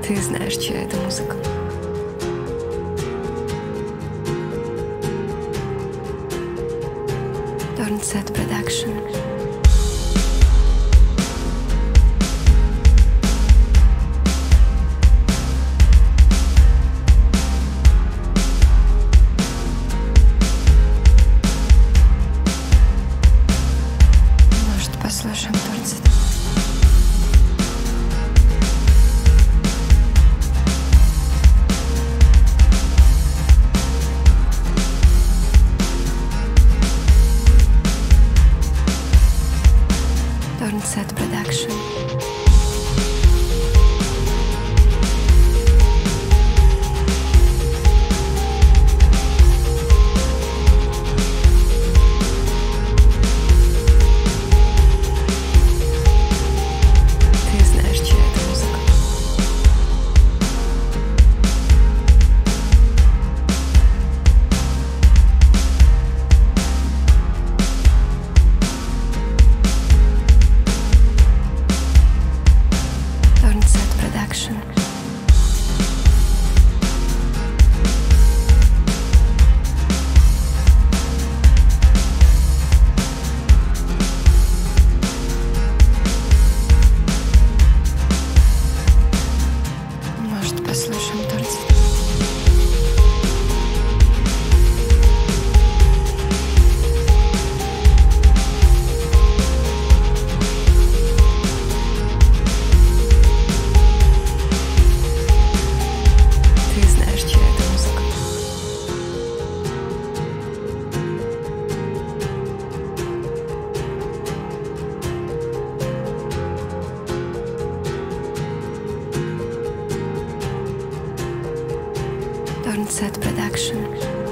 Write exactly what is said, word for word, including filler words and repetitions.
Ты знаешь, чья это музыка. Торнсет Продакшн. Может, послушаем Торнсет? Торнсет Продакшн. Ты знаешь, чья это музыка. Торнсет Продакшн. Может, послушаем Торнсет? Ты знаешь, чья это музыка. Торнсет Продакшн.